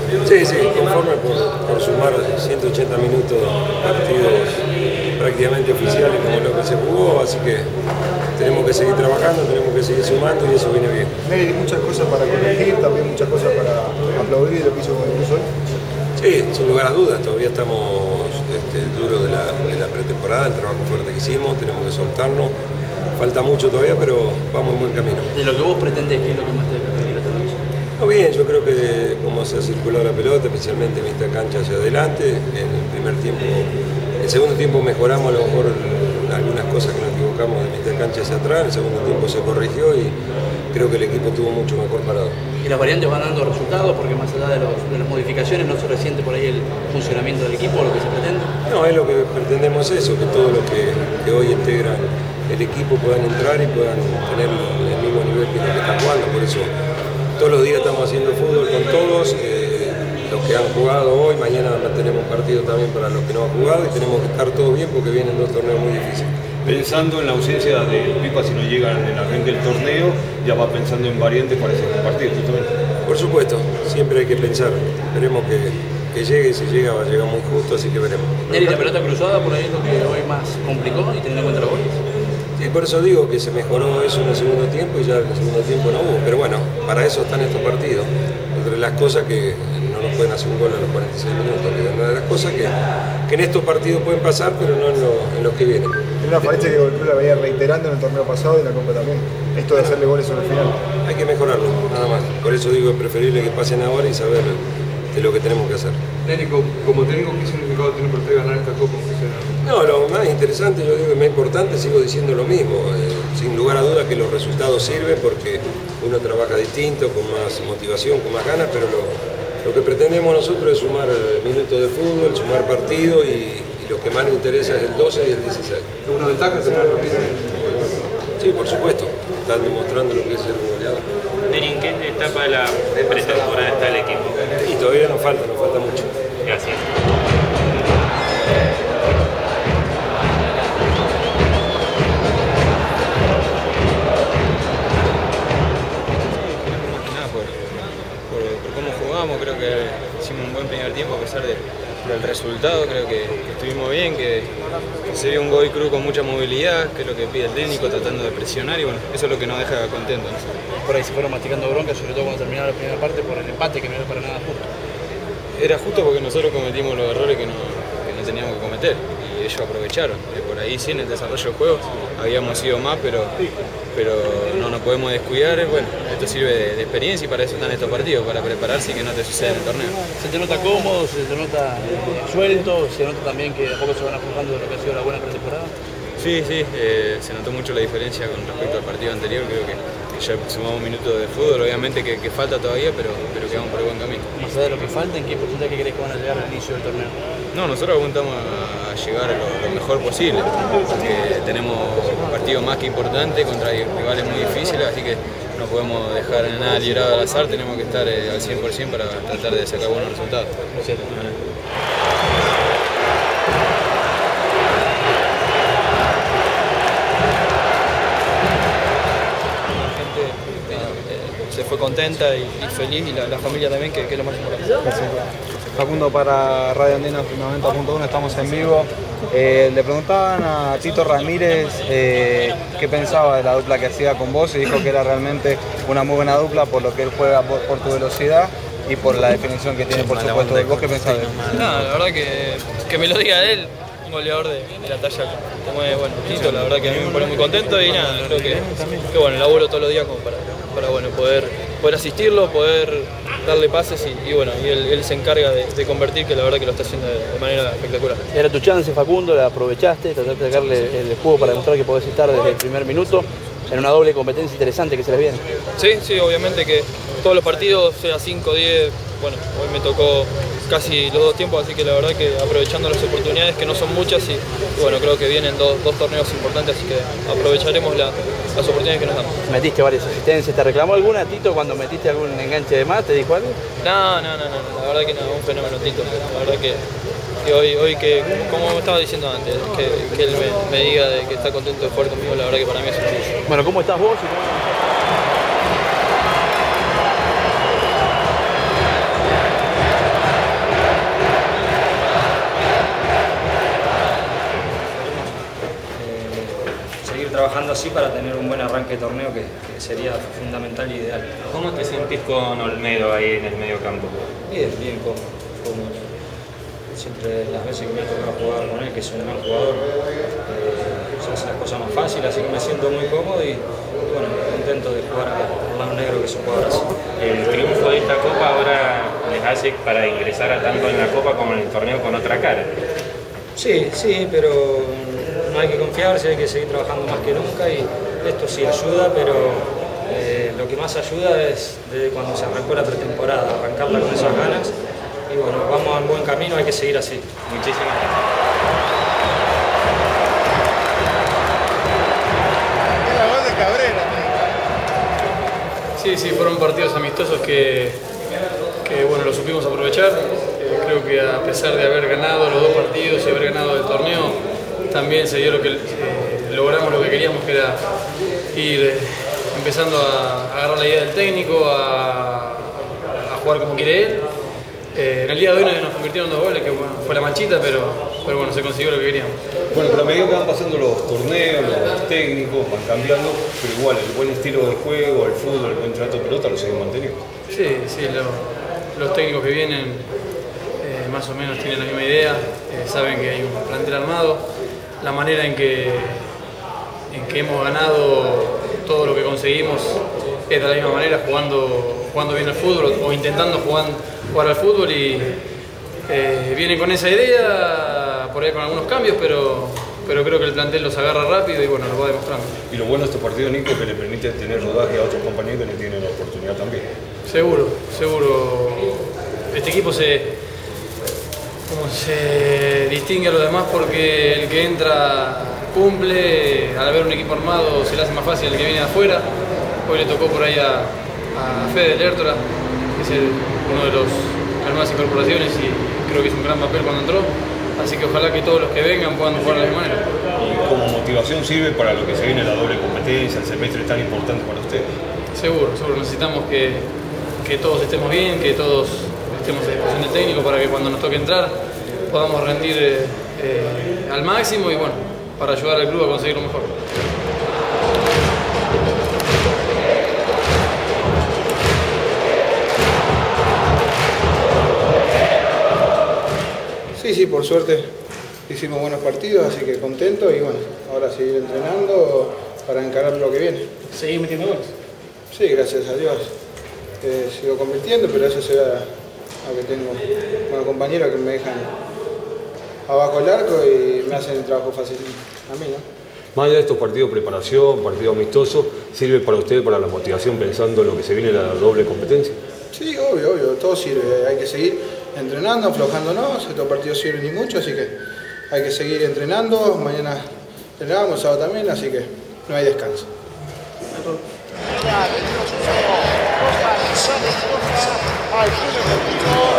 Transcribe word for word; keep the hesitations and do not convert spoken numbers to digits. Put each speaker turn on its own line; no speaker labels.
Sí, sí, conforme por, por sumar ciento ochenta minutos partidos prácticamente oficiales como lo que se jugó, así que tenemos que seguir trabajando, tenemos que seguir sumando y eso viene bien.
Neri, muchas cosas para corregir, también muchas cosas para aplaudir lo que hizo con el Cruz hoy.
Sí, sin lugar a dudas, todavía estamos este, duros de la, de la pretemporada, el trabajo fuerte que hicimos, tenemos que soltarnos, falta mucho todavía, pero vamos en buen camino.
De lo que vos pretendés, ¿qué es lo que más te permite esta noche?
No, bien, yo creo que como se ha circulado la pelota, especialmente en esta cancha hacia adelante, en el primer tiempo, en el segundo tiempo mejoramos a lo mejor algunas cosas que nos equivocamos de mitad cancha hacia atrás, en el segundo tiempo se corrigió y creo que el equipo estuvo mucho mejor parado.
¿Y las variantes van dando resultados? Porque más allá de, los, de las modificaciones no se resiente por ahí el funcionamiento del equipo, lo que se pretende.
No, es lo que pretendemos eso, que todos los que, que hoy integran el equipo puedan entrar y puedan tener el mismo nivel que los que están jugando, por eso todos los días estamos haciendo fútbol con todos, eh, los que han jugado hoy, mañana tenemos partido también para los que no han jugado y tenemos que estar todos bien porque vienen dos torneos muy difíciles.
Pensando en la ausencia de Pipa si no llega en el arranque del torneo, ya va pensando en variantes para ese partido justamente.
Por supuesto, siempre hay que pensar, esperemos que, que llegue y si llega va a llegar muy justo, así que veremos.
Neri, la pelota cruzada por ahí es lo que hoy más complicó y teniendo en cuenta los goles.
Sí, por eso digo que se mejoró eso en el segundo tiempo y ya en el segundo tiempo no hubo, pero bueno, para eso están estos partidos. Entre las cosas que no nos pueden hacer un gol a los cuarenta y seis minutos, que es una de las cosas que, que en estos partidos pueden pasar, pero no en, lo, en los que vienen.
Es una falencia que Godoy Cruz la veía reiterando en el torneo pasado y en la Copa también. Esto de hacerle goles sobre el final.
Hay que mejorarlo, nada más. Por eso digo, es preferible que pasen ahora y saber de lo que tenemos que hacer.
Neri, como técnico, ¿qué significado tiene para usted ganar esta Copa?
No, lo más interesante, yo digo, y más importante, sigo diciendo lo mismo. Eh, sin lugar a dudas que los resultados sirven porque uno trabaja distinto, con más motivación, con más ganas, pero lo, lo que pretendemos nosotros es sumar minutos de fútbol, sumar partidos y, y lo que más nos interesa es el doce y el dieciséis.
¿Es una ventaja tener la repisa?
Sí, por supuesto. Están demostrando lo que es ser un goleador.
Neri, ¿en qué etapa de la pretemporada está el equipo?
Y todavía nos falta, nos falta mucho.
Gracias.
Creo que hicimos un buen primer tiempo a pesar de, del resultado, creo que, que estuvimos bien, que, que se vio un Godoy Cruz con mucha movilidad, que es lo que pide el técnico, tratando de presionar y bueno, eso es lo que nos deja contentos.
Por ahí se fueron masticando bronca, sobre todo cuando terminaba la primera parte por el empate que no era para nada justo.
Era justo porque nosotros cometimos los errores que no, que no teníamos que cometer y ellos aprovecharon. Por ahí sí en el desarrollo del juego habíamos ido más, pero, pero no nos podemos descuidar. Bueno, esto sirve de, de experiencia y para eso están estos partidos, para prepararse y que no te suceda en el torneo.
Se te nota cómodo, se te nota eh, suelto, se nota también que de a poco se van aflojando de lo que ha sido la buena pretemporada.
Sí, sí, eh, se notó mucho la diferencia con respecto al partido anterior, creo que, que ya sumamos minutos de fútbol, obviamente que, que falta todavía, pero, pero que vamos por el buen camino.
Más allá de lo que falta, ¿en qué porcentaje crees que van a llegar al inicio del torneo?
No, nosotros apuntamos a llegar lo, lo mejor posible, porque tenemos partidos más que importantes contra rivales muy difíciles, así que no podemos dejar nada librado al azar, tenemos que estar eh, al cien por cien para tratar de sacar buenos resultados.
Gracias.
Se fue contenta y, y feliz y la, la familia también, que, que es lo más importante.
Gracias. Facundo para Radio Andina noventa punto uno, estamos en vivo. Eh, le preguntaban a Tito Ramírez eh, qué pensaba de la dupla que hacía con vos y dijo que era realmente una muy buena dupla por lo que él juega por, por tu velocidad y por la definición que tiene, por supuesto. ¿Vos qué pensás de él?
No, la verdad que, que me lo diga él, un goleador de, de la talla como es, bueno, Tito, la verdad que a mí me pone muy contento y nada, creo que, que bueno, laburo todos los días como para, para bueno, poder, poder asistirlo, poder darle pases y, y bueno, y él, él se encarga de, de convertir, que la verdad que lo está haciendo de, de manera espectacular.
Era tu chance, Facundo, la aprovechaste, trataste de sacarle el juego para demostrar que podés estar desde el primer minuto en una doble competencia interesante que se les viene.
Sí, sí, obviamente que todos los partidos, sea cinco, diez, bueno, hoy me tocó casi los dos tiempos, así que la verdad que aprovechando las oportunidades, que no son muchas, y, y bueno, creo que vienen dos, dos torneos importantes, así que aprovecharemos la, las oportunidades que nos damos.
Metiste varias asistencias, ¿te reclamó alguna, Tito, cuando metiste algún enganche de más? ¿Te dijo algo?
No, no, no, no, la verdad que no, un fenómeno, Tito, la verdad que, que hoy, hoy que, como estaba diciendo antes, que, que él me, me diga de que está contento de jugar conmigo, la verdad que para mí es un orgullo.
Bueno, ¿cómo estás vos? Y cómo...
trabajando así para tener un buen arranque de torneo que, que sería fundamental y ideal.
¿Cómo te sentís con Olmedo ahí en el medio campo?
Bien, bien, como, como siempre las veces que me ha tocado jugar con él, que es un gran jugador, eh, se hace las cosas más fáciles, así que me siento muy cómodo y, y bueno, contento de jugar al lado negro que es un jugador así.
El triunfo de esta Copa ahora les hace para ingresar a tanto en la Copa como en el torneo con otra cara.
Sí, sí, pero no hay que confiarse, hay que seguir trabajando más que nunca y esto sí ayuda, pero eh, lo que más ayuda es desde cuando se arrancó la pretemporada, arrancarla con esas ganas. Y bueno, vamos en buen camino, hay que seguir así.
Muchísimas gracias.
Era gol de Cabrera.
Sí, sí, fueron partidos amistosos que, que bueno, lo supimos aprovechar. Eh, creo que a pesar de haber ganado los dos partidos y haber ganado el torneo, también se dio lo que eh, logramos lo que queríamos, que era ir eh, empezando a, a agarrar la idea del técnico, a, a jugar como quiere él. Eh, en el día de hoy nos convirtieron en dos goles, que bueno, fue la manchita, pero, pero bueno, se consiguió lo que queríamos.
Bueno, pero a medida que van pasando los torneos, los técnicos van cambiando, pero igual el buen estilo de juego, el fútbol, el buen trato de pelota lo siguen manteniendo.
Sí, sí, lo, los técnicos que vienen eh, más o menos tienen la misma idea, eh, saben que hay un plantel armado, la manera en que, en que hemos ganado todo lo que conseguimos es de la misma manera, jugando, jugando bien al fútbol o intentando jugar, jugar al fútbol y eh, vienen con esa idea, por ahí con algunos cambios, pero, pero creo que el plantel los agarra rápido y bueno, lo va demostrando.
Y lo bueno de este partido, Nico, que le permite tener rodaje a otros compañeros que no tienen la oportunidad también.
Seguro, seguro. Este equipo se, como se distingue a los demás porque el que entra cumple, al haber un equipo armado se le hace más fácil al que viene de afuera. Hoy le tocó por ahí a, a Fede Lertora, que es el, uno de los, las nuevas incorporaciones y creo que hizo un gran papel cuando entró. Así que ojalá que todos los que vengan puedan jugar de la misma manera.
Y como motivación sirve para lo que se viene la doble competencia, el semestre tan importante para ustedes.
Seguro, seguro. Necesitamos que, que todos estemos bien, que todos estemos a disposición del técnico para que cuando nos toque entrar podamos rendir eh, eh, al máximo y bueno, para ayudar al club a conseguir lo mejor.
Sí, sí, por suerte hicimos buenos partidos, así que contento y bueno, ahora seguir entrenando para encarar lo que viene.
¿Seguís metiendo goles?
Sí, gracias a Dios. Eh, sigo convirtiendo, pero eso será a que tengo buenos compañeros que me dejan abajo el arco y me hacen el trabajo fácil a mí, ¿no?
Más allá de estos partidos de preparación, partidos amistosos, ¿sirve para usted, para la motivación pensando en lo que se viene la doble competencia?
Sí, obvio, obvio, todo sirve, hay que seguir entrenando, aflojándonos, estos partidos sirven y mucho, así que hay que seguir entrenando, mañana entrenamos, sábado también, así que no hay descanso.
Al